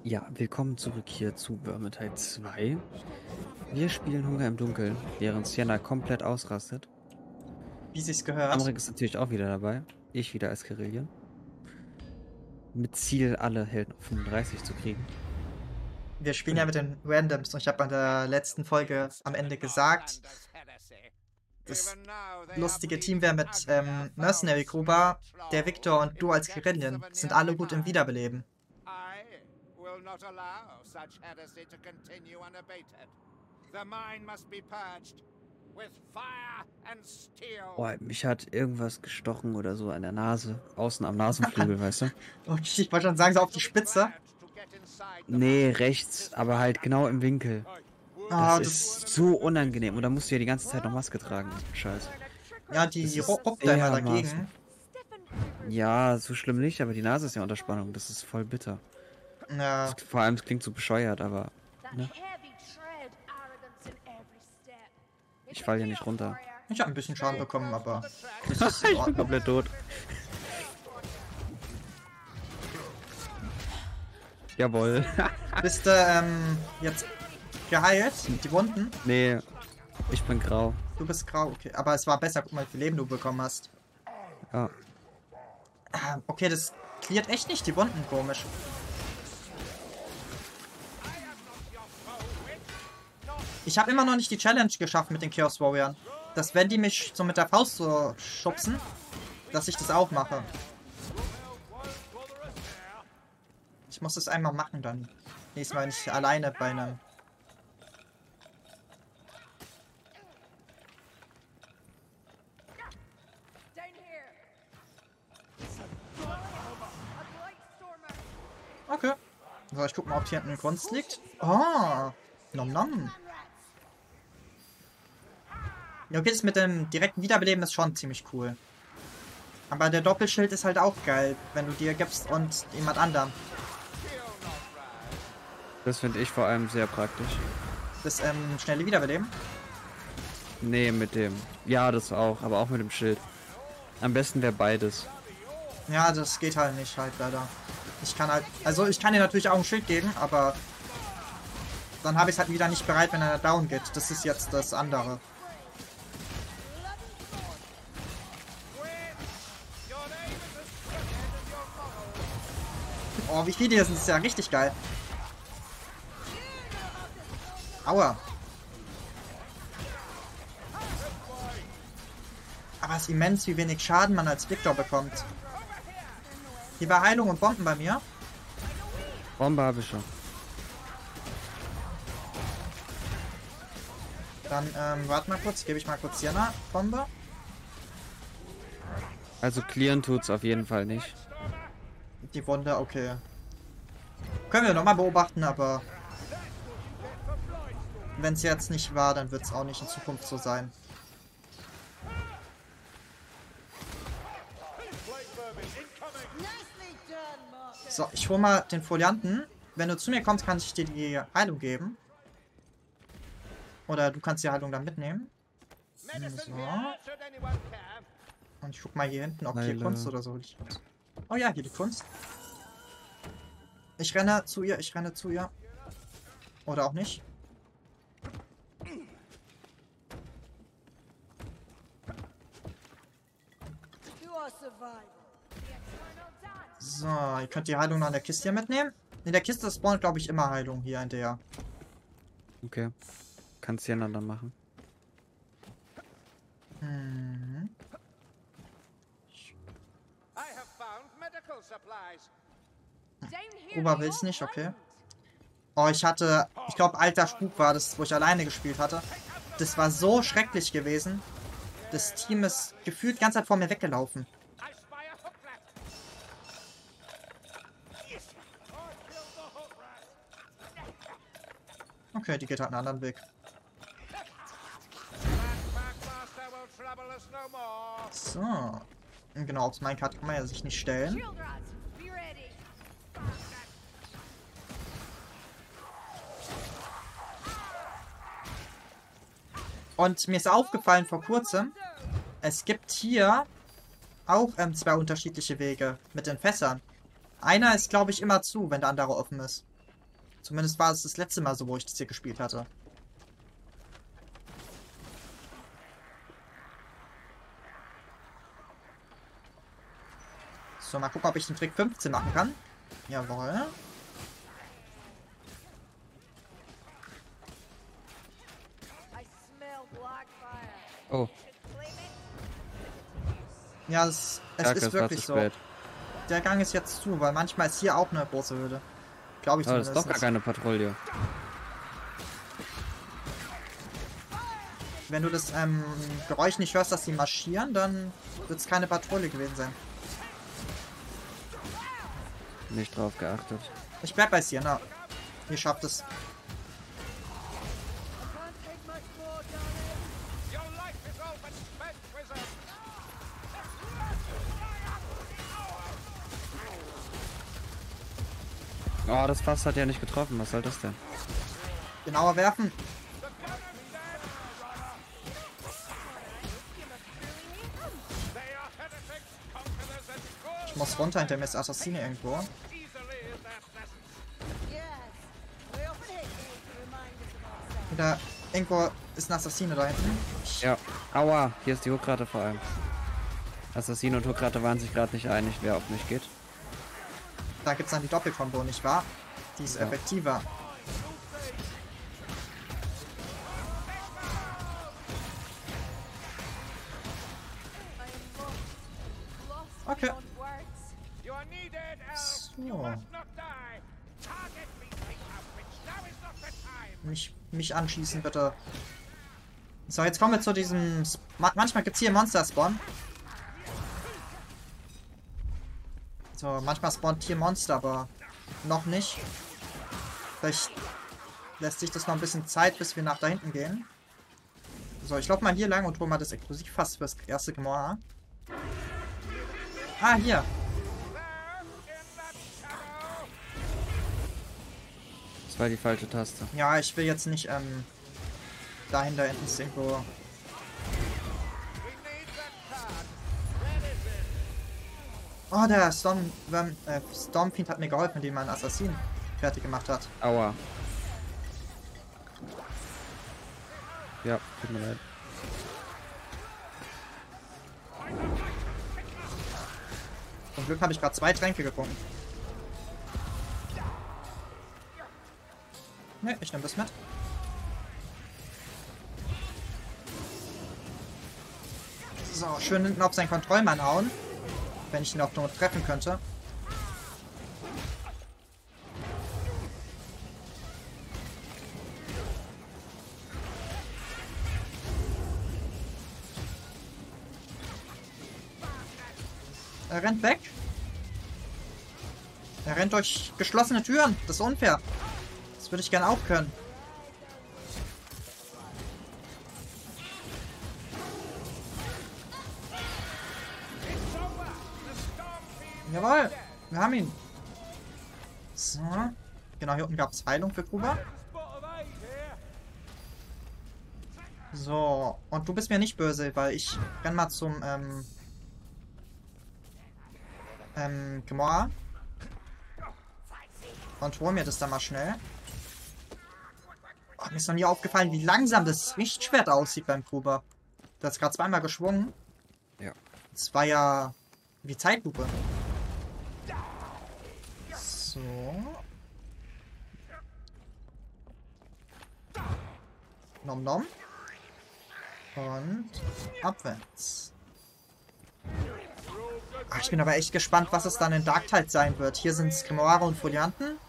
Ja, willkommen zurück hier zu Vermintide 2. Wir spielen Hunger im Dunkeln, während Sienna komplett ausrastet. Wie sich's gehört. Amrik ist natürlich auch wieder dabei. Ich wieder als Guerilla. Mit Ziel, alle Helden auf 35 zu kriegen. Wir spielen ja mit den Randoms und ich habe bei der letzten Folge am Ende gesagt, das lustige Team wäre mit Mercenary Gruber, der Victor und du als Kirillin. Sind alle gut im Wiederbeleben. Boah, mich hat irgendwas gestochen oder so an der Nase. Außen am Nasenflügel, weißt du? Okay, ich wollte schon sagen, so auf die Spitze. Nee, rechts, aber halt genau im Winkel. Das Ah, ist so unangenehm. Und da musst du ja die ganze Zeit noch Maske tragen. Scheiße. ja, Das die ist ruppt da immer dermaßen. dagegen. Ja, so schlimm nicht, aber die Nase ist ja unter Spannung. Das ist voll bitter. Ja, Vor allem, es klingt so bescheuert, aber ne? Ich fall ja nicht runter. ich habe ein bisschen Schaden bekommen, aber das ist in Ich bin Ordnung. komplett tot. Jawohl. Bist du jetzt geheilt? Die Wunden? Nee, ich bin grau. Du bist grau, okay. Aber es war besser, guck mal, wie viel Leben du bekommen hast. Ja. Okay, das cleart echt nicht die Wunden, komisch. Ich habe immer noch nicht die Challenge geschafft mit den Chaos Warriors. Dass wenn die mich so mit der Faust so schubsen, dass ich das auch mache. Ich muss das einmal machen dann. Nächstes Mal nicht alleine bei einem. Okay. So, ich guck mal, ob hier hinten Kunst liegt. Oh, nom nom. Ja, okay, das mit dem direkten Wiederbeleben ist schon ziemlich cool. Aber der Doppelschild ist halt auch geil, wenn du dir gibst und jemand anderem. Das finde ich vor allem sehr praktisch. Das schnelle Wiederbeleben. Nee, mit dem. Ja, das auch, aber auch mit dem Schild. Am besten wäre beides. Ja, das geht halt nicht, halt leider. Ich kann halt, also ich kann dir natürlich auch ein Schild geben, aber dann habe ich es halt wieder nicht bereit, wenn er down geht. Das ist jetzt das andere. Oh, wie viele hier sind, das ist ja richtig geil. Aua. Aber es ist immens, wie wenig Schaden man als Victor bekommt. Hier war Heilung und Bomben bei mir. Bombe habe ich schon. Dann, warte mal kurz, gebe ich mal kurz Sienna Bombe. Also clearen tut's auf jeden Fall nicht. Die Wunde, okay. Können wir nochmal beobachten, aber wenn es jetzt nicht war, dann wird es auch nicht in Zukunft so sein. So, ich hole mal den Folianten. Wenn du zu mir kommst, kann ich dir die Heilung geben. Oder du kannst die Heilung dann mitnehmen. So. Und ich guck mal hier hinten, ob hier Heile. Kunst oder so liegt. Oh ja, hier die Kunst. Ich renne zu ihr, ich renne zu ihr. Oder auch nicht. So, ihr könnt die Heilung noch in der Kiste hier mitnehmen. In der Kiste spawnt, glaube ich, immer Heilung hier in der. Okay. Kannst Sienna dann machen. Mhm. Ober will's nicht, okay. Oh, ich glaube, alter Spuk war das, wo ich alleine gespielt hatte. Das war so schrecklich gewesen. Das Team ist gefühlt die ganze Zeit vor mir weggelaufen. Okay, die geht halt einen anderen Weg. So. Genau, aufs Minecart kann man ja sich nicht stellen. Und mir ist aufgefallen vor kurzem, es gibt hier auch zwei unterschiedliche Wege mit den Fässern. Einer ist, glaube ich, immer zu, wenn der andere offen ist. Zumindest war es das letzte Mal so, wo ich das hier gespielt hatte. So, mal gucken, ob ich den Trick 15 machen kann. Jawohl. Oh. Ja, es ist wirklich so. Der Gang ist jetzt zu, weil manchmal ist hier auch eine große Höhle. Glaube ich Aber das zumindest. ist doch gar keine Patrouille. Wenn du das Geräusch nicht hörst, dass sie marschieren, dann wird es keine Patrouille gewesen sein. Nicht drauf geachtet. Ich bleib bei Sienna. Ihr schafft es. Oh, das Fass hat ja nicht getroffen. Was soll das denn? Genauer werfen. Ich muss runter, hinter mir ist Assassine irgendwo. Da irgendwo ist ein Assassine da hinten. Ja. Aua, hier ist die Huckrate vor allem. Assassine und Huckrate waren sich gerade nicht einig, wer auf mich geht. Da gibt es dann die Doppelkombo, nicht wahr? Die ist Ja. effektiver. Okay. So. Mich anschießen, bitte. So, jetzt kommen wir zu diesem... Manchmal gibt es hier Monster-Spawn. So, manchmal spawnt hier Monster, aber noch nicht. Vielleicht lässt sich das noch ein bisschen Zeit, bis wir nach da hinten gehen. So, ich laufe mal hier lang und hole mal das Explosivfass fürs erste Grimoire. Ah, hier. Das war die falsche Taste. Ja, ich will jetzt nicht, dahinter hinten ist irgendwo... Oh, der Stormfiend hat mir geholfen, indem er einen Assassin fertig gemacht hat. Aua. Ja, tut mir leid. Zum Glück habe ich gerade 2 Tränke getrunken. Ne, ich nehme das mit. So, schön hinten auf seinen Kontrollmann hauen. Wenn ich ihn auch nur treffen könnte. Er rennt weg. Er rennt durch geschlossene Türen. Das ist unfair. Das würde ich gern auch können. Jawohl, wir haben ihn. So. Genau, hier unten gab es Heilung für Kuba. So, und du bist mir nicht böse, weil ich renn mal zum Grimoire. Und hol mir das dann mal schnell. Oh, mir ist noch nie aufgefallen, wie langsam das Richtschwert aussieht beim Kuba. Das ist gerade zweimal geschwungen. Ja. Das war ja wie Zeitlupe. So. Nom nom. Und abwärts. Ach, ich bin aber echt gespannt, was es dann in Darktide sein wird. Hier sind es Grimoire und Folianten.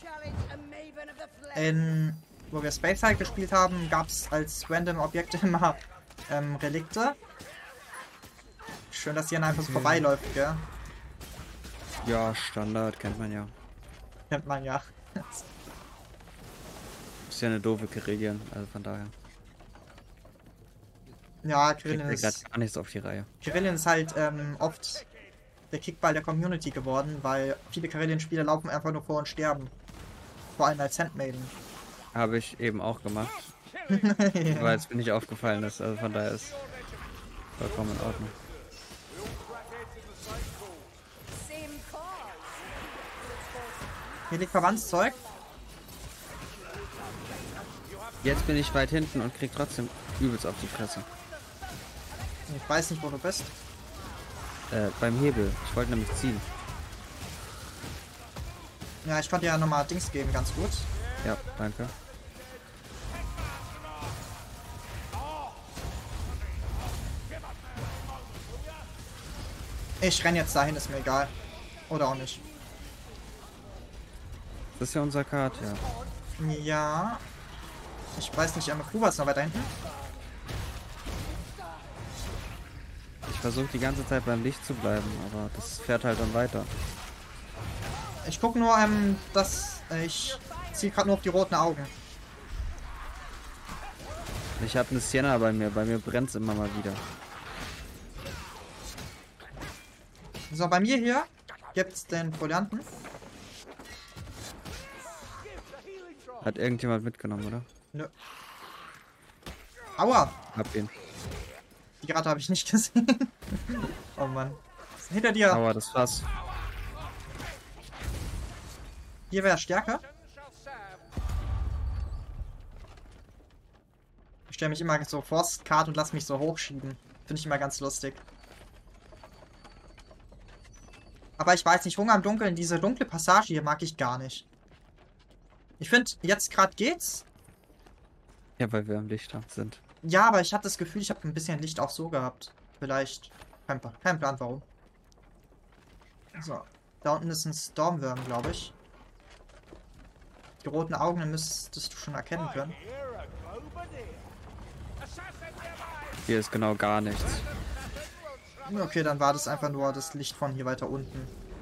Wo wir Space Hulk gespielt haben, gab es als random Objekte immer Relikte. Schön, dass hier einfach so vorbeiläuft, gell? Ja, Standard, kennt man ja. Kennt man ja. Ist ja eine doofe Kirillien, also von daher. Ja, Kriegt Kirillien ihr ist... gerade gar nichts auf die Reihe. Kirillien ist halt oft der Kickball der Community geworden, weil viele Kirillien-Spieler laufen einfach nur vor und sterben. Vor allem als Handmaiden. Habe ich eben auch gemacht. Weil es mir nicht aufgefallen ist, also von daher ist vollkommen in Ordnung. Hier liegt Verbandszeug. Jetzt bin ich weit hinten und krieg trotzdem übelst auf die Fresse. Ich weiß nicht, wo du bist. Beim Hebel. Ich wollte nämlich ziehen. Ja, ich konnte ja nochmal Dings geben, ganz gut. Ja, danke. Ich renn jetzt dahin, ist mir egal. Oder auch nicht. Das ist ja unser Kart, ja. Ja. Ich weiß nicht, Kuba ist noch weiter hinten. Ich versuche die ganze Zeit beim Licht zu bleiben, aber das fährt halt dann weiter. Ich guck nur, dass ich ziehe gerade nur auf die roten Augen. Ich habe eine Sienna bei mir. Bei mir brennt es immer mal wieder. So, bei mir hier gibt's den Folianten. Hat irgendjemand mitgenommen, oder? Nö. Aua! Hab ihn. Die gerade habe ich nicht gesehen. Oh Mann. Hinter dir. Aua, das Fass. Hier wäre stärker. Ich stelle mich immer so vor das Kart und lass mich so hochschieben. Finde ich immer ganz lustig. Aber ich weiß nicht, Hunger im Dunkeln, diese dunkle Passage hier mag ich gar nicht. Ich finde, jetzt gerade geht's. Ja, weil wir am Licht sind. Ja, aber ich hatte das Gefühl, ich habe ein bisschen Licht auch so gehabt. Vielleicht. Kein Plan, warum. So. Da unten ist ein Stormworm, glaube ich. Die roten Augen müsstest du schon erkennen können. Hier ist genau gar nichts. Okay, dann war das einfach nur das Licht von hier weiter unten.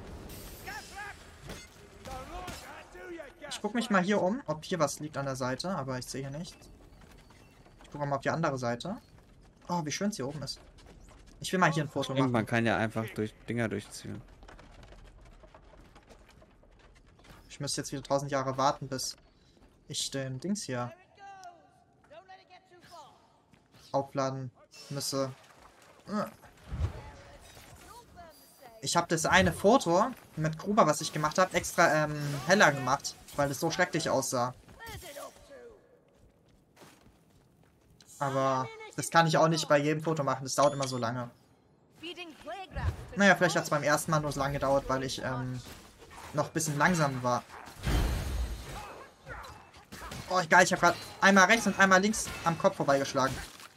Ich gucke mich mal hier um, ob hier was liegt an der Seite, aber ich sehe hier nichts. Ich gucke mal auf die andere Seite. Oh, wie schön es hier oben ist. Ich will mal hier ein Foto machen. Man kann ja einfach durch Dinger durchziehen. Ich müsste jetzt wieder 1000 Jahre warten, bis ich den Dings hier aufladen müsse. Ich habe das eine Foto mit Gruber, was ich gemacht habe, extra heller gemacht, weil es so schrecklich aussah. Aber das kann ich auch nicht bei jedem Foto machen, das dauert immer so lange. Naja, vielleicht hat es beim ersten Mal nur so lange gedauert, weil ich noch ein bisschen langsam war. Oh, geil, ich habe gerade einmal rechts und einmal links am Kopf vorbeigeschlagen.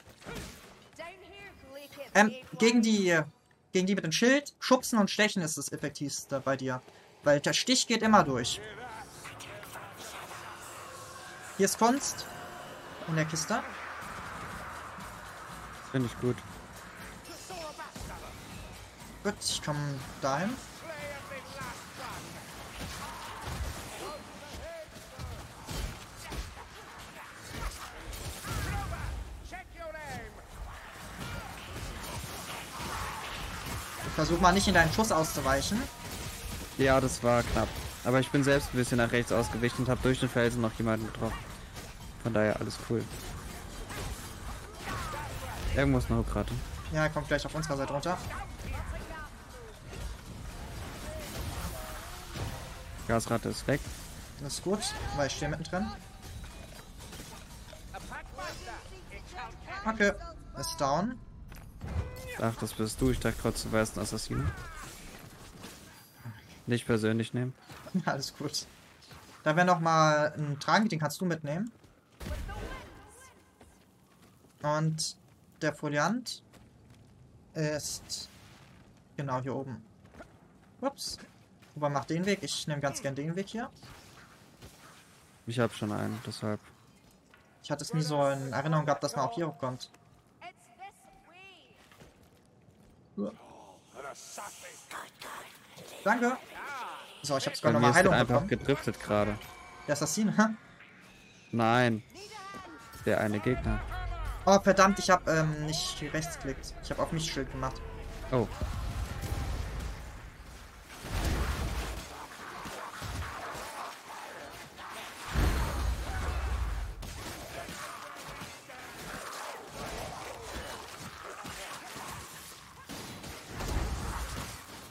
Gegen die mit dem Schild, Schubsen und Stechen ist das effektivste bei dir. Weil der Stich geht immer durch. Hier ist Kunst. In der Kiste. Finde ich gut. Gut, ich komme dahin. Ich versuche mal nicht in deinen Schuss auszuweichen. Ja, das war knapp. Aber ich bin selbst ein bisschen nach rechts ausgewichen und habe durch den Felsen noch jemanden getroffen. Von daher alles cool. Irgendwo ist eine Huckrate. Ja, er kommt gleich auf unserer Seite runter. Gasrate ist weg. Das ist gut, weil ich stehe mittendrin. Okay, ist down. Ach, das bist du. Ich dachte trotzdem, du wärst ein Assassinen. Nicht persönlich nehmen. Alles gut. Da wäre noch mal ein Trank, den kannst du mitnehmen. Und der Foliant ist genau hier oben. Ups. Kuba macht den Weg. Ich nehme ganz gern den Weg hier. Ich habe schon einen, deshalb. Ich hatte es nie so in Erinnerung gehabt, dass man auch hier hochkommt. Danke. So, ich habe sogar Bei mir nochmal ist Heilung der einfach bekommen. gedriftet gerade. Der Assassin, hä? Nein. Der eine Gegner. Oh, verdammt, ich habe nicht rechtsklickt. Ich habe auf mich Schild gemacht. Oh.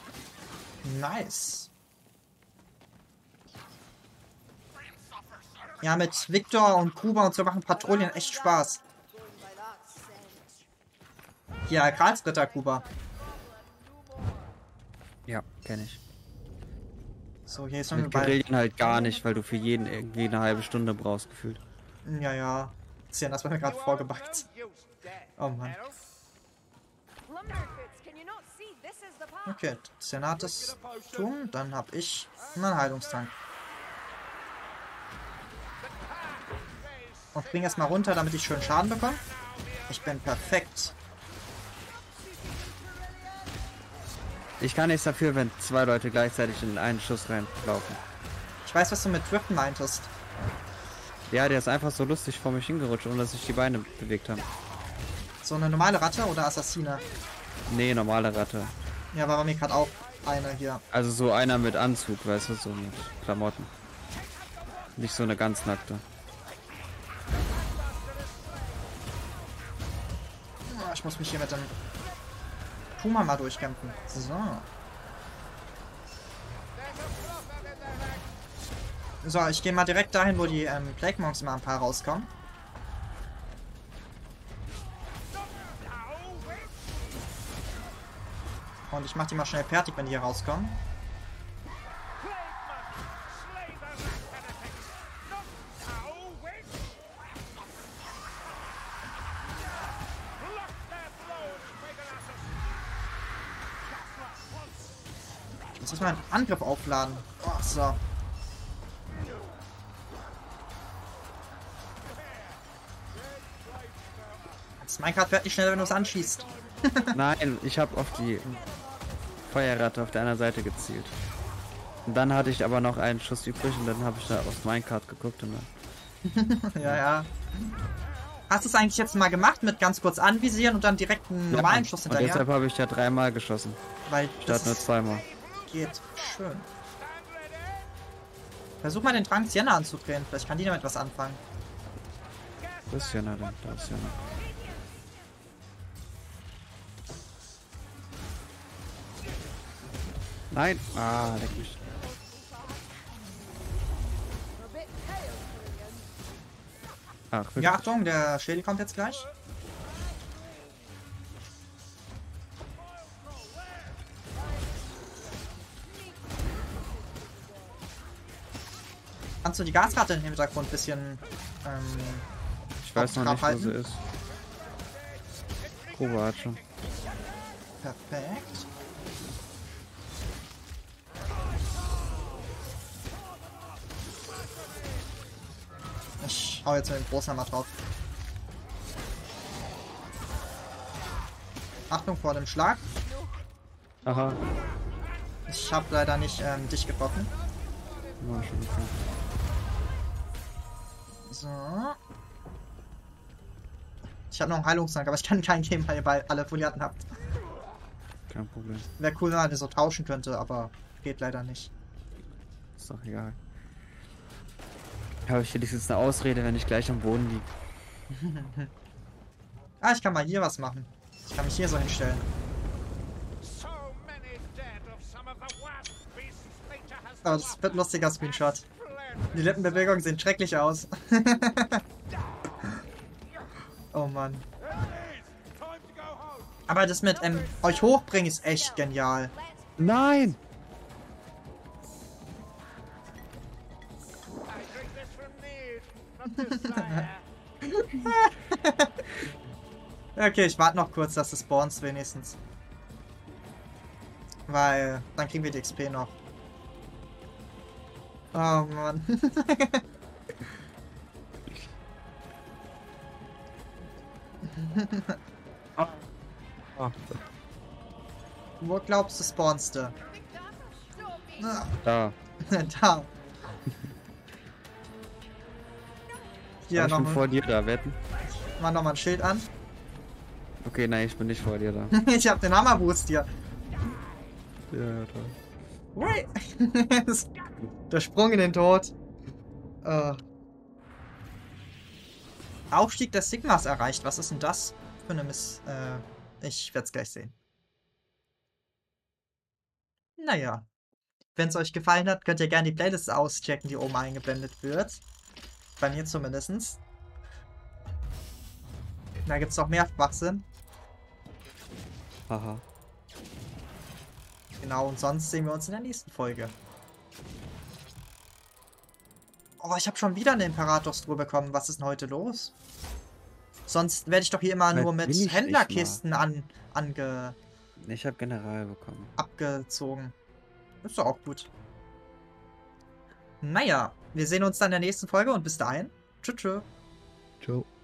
Nice. Ja, mit Victor und Kuba und so machen Patrouillen echt Spaß. Ja, Gralsritter Kuba. Ja, kenne ich. So, hier sind wir Mit bei. Guerillen halt gar nicht, weil du für jeden irgendwie eine halbe Stunde brauchst, gefühlt. Ja, ja. Tja, das war mir gerade vorgebackt. Oh Mann. Okay, Xena hat das tun. Dann habe ich einen Heilungstank. Und bring erstmal runter, damit ich schön Schaden bekomme. Ich bin perfekt. Ich kann nichts dafür, wenn 2 Leute gleichzeitig in einen Schuss reinlaufen. Ich weiß, was du mit Driften meintest. Ja, der ist einfach so lustig vor mich hingerutscht, ohne dass sich die Beine bewegt haben. So eine normale Ratte oder Assassine? Nee, normale Ratte. Ja, war bei mir gerade auch eine hier. Also so einer mit Anzug, weißt du, so mit Klamotten. Nicht so eine ganz nackte. Ah, ich muss mich hier mit dem Puma mal durchkämpfen. So. So, ich gehe mal direkt dahin, wo die Plague Monks immer ein paar rauskommen. Und ich mache die mal schnell fertig, wenn die hier rauskommen. Ich muss mal einen Angriff aufladen. Oh, so. Das Minecraft wird nicht schneller, wenn du es anschießt. Nein, ich habe auf die Feuerratte auf der anderen Seite gezielt. Und dann hatte ich aber noch einen Schuss übrig und dann habe ich da auf Minecraft geguckt und dann... Ja, ja. Hast du es eigentlich jetzt mal gemacht mit ganz kurz anvisieren und dann direkt einen normalen Schuss Und hinterher? deshalb habe ich ja 3-mal geschossen. Weil Statt nur 2-mal. geht schön. Versuch mal den Trank Sienna anzudrehen. Vielleicht kann die damit was anfangen. Wo ist Jana denn? Da ist Jana. Nein! Ah, leck mich. Ach, wirklich? Ja, Achtung, der Schädel kommt jetzt gleich. Kannst du die Gasratte im Hintergrund ein bisschen Ich weiß noch nicht, wo halten? sie ist. Kuba hat schon. Perfekt. Ich hau jetzt mit dem Großhammer drauf. Achtung vor dem Schlag. Aha. Ich habe leider nicht dich getroffen. War schon okay. So. Ich habe noch einen Heilungstrank, aber ich kann keinen geben, weil ihr alle Folianten habt. Kein Problem. Wäre cool, wenn man das so tauschen könnte, aber geht leider nicht. Ist doch egal. Habe ich wenigstens eine Ausrede, wenn ich gleich am Boden liege. Ah, ich kann mal hier was machen. Ich kann mich hier so hinstellen. Aber das wird ein lustiger Screenshot. Die Lippenbewegungen sehen schrecklich aus. Oh Mann. Aber das mit euch hochbringen ist echt genial. Nein! Okay, ich warte noch kurz, dass es spawns wenigstens. Weil dann kriegen wir die XP noch. Oh Mann. Oh, Wo glaubst du spawnst du? da. Da. Hier Aber ich bin noch vor dir da, wetten? mal noch mal ein Schild an. Okay, nein, ich bin nicht vor dir da. Ich hab den Hammerboost hier. Ja, da. Ui. Der Sprung in den Tod. Aufstieg des Sigmas erreicht. Was ist denn das für eine ich werde es gleich sehen. Naja. Wenn es euch gefallen hat, könnt ihr gerne die Playlist auschecken, die oben eingeblendet wird. Bei mir zumindest. Da gibt's noch mehr Schwachsinn. Haha. Genau, und sonst sehen wir uns in der nächsten Folge. Oh, ich habe schon wieder eine Imperators-Truhe bekommen. Was ist denn heute los? Sonst werde ich doch hier immer nur mit Händlerkisten Ich habe General bekommen. abgezogen. Ist doch auch gut. Naja, wir sehen uns dann in der nächsten Folge und bis dahin. Tschüss. Ciao.